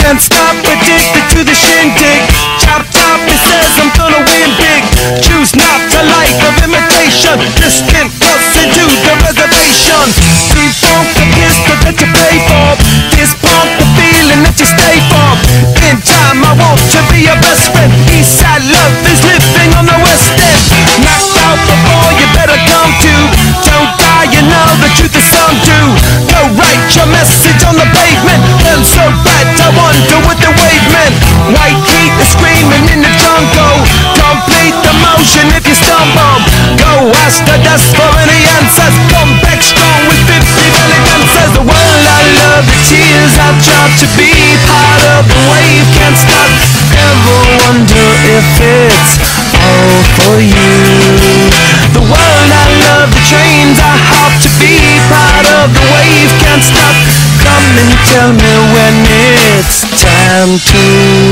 Can't stop, addicted to the shindig. Chop chop, it says I'm gonna win big. Choose not a life of imitation. Distant us into the reservation. Defunct the pistol that you pay for. Dispunk the feeling that you stay for. In time I want to be your best friend. Eastside love is living on the west end. Knocked out before you better come to. Don't die, you know the truth is some do. Go write your message on the pavement. Burn so bright, I wonder what the wave meant. White heat is screaming in the jungle. Complete the motion if you stumble. Go ask the dust for any answers. Come back strong with 50 million answers. The world I love, the tears I've tried to be part of the wave. Can't stop, ever wonder if it's all for you. The world I love, the trains I hop to be part of the wave. Can't stop, come and tell me when it's time to.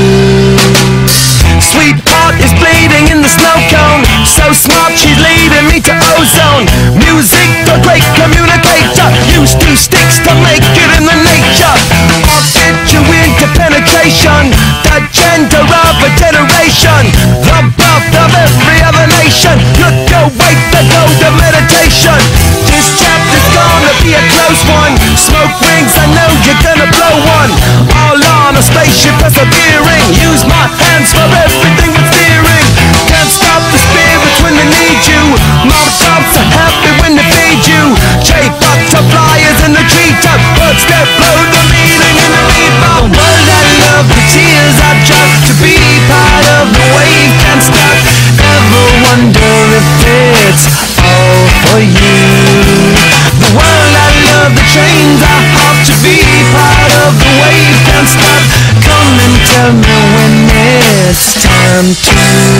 Sweetheart is bleeding in the snow cone. So smart, she's leading me to ozone. Music, a great communicator. Use two sticks to make it in the nature. I'll get you into penetration. The gender of a generation. The birth of every other nation. Look away, the go to meditation. This chapter's gonna be a close one. Smoke rings, I know you're gonna blow one. All on a spaceship persevering. Use my hands for everything but steering. Can't stop the spirits when they need you. Mom tops are happy when they feed you. J butterflies in the treetop. Birds that blow the meaning in the bebop. The world I love, the tears I drop to be part of the wave. Can't stop, ever wonder if it's all for you. The world I love, the trains I hop to be part of the wave. Can't stop, come and tell me when it's time to.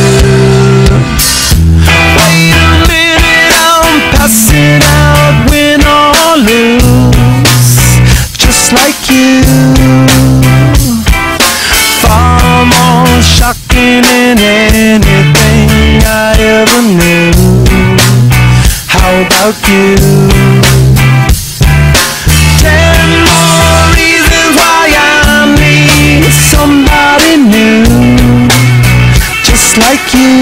Wait a minute, I'm passing out, win or lose, just like you. Far more shocking than anything I ever knew. How about you? 10 more reasons why I need somebody new, just like you.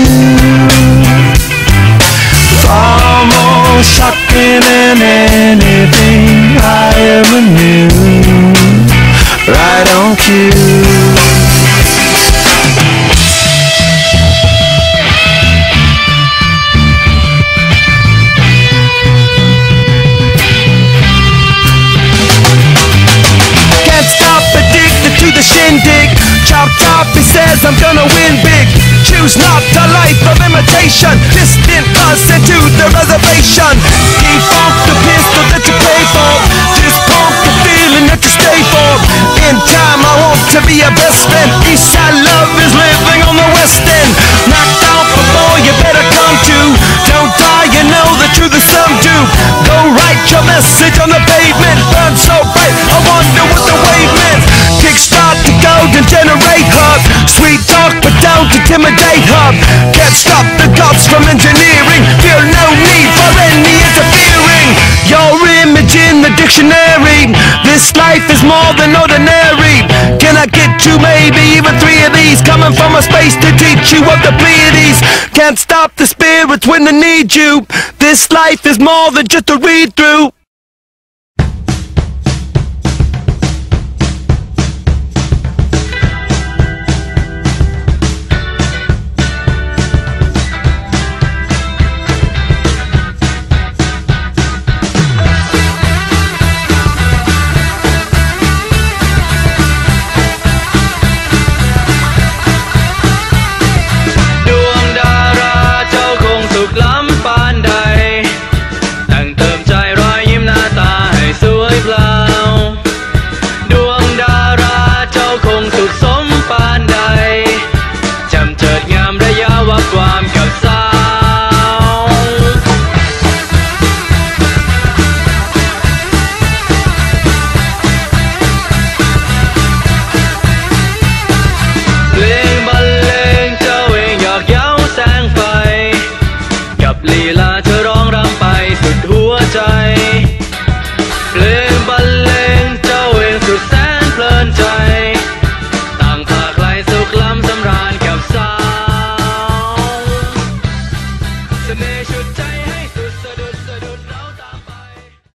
Far more shocking than anything I ever knew. Right on cue. Shindig, chop chop, he says I'm gonna win big. Choose not a life of imitation. Distant us into the reservation. Defunct the pistol that you pay for. Dispunk the feeling that you stay for. In time I want to be your best friend. Eastside love is living on the west end. Knocked out before you better come to. Don't die, you know the truth is some do. Go write your message on the pavement. Burn so bright, I wonder what the wave meant. Kickstart the golden generate hub. Sweet talk but don't intimidate hub. Can't stop the gods from engineering. Feel no need for any interfering. Your image in the dictionary. This life is more than ordinary. Can I get you maybe even 3 of these? Coming from a space to teach you of the Pleiades. Can't stop the spirits when they need you. This life is more than just a read through.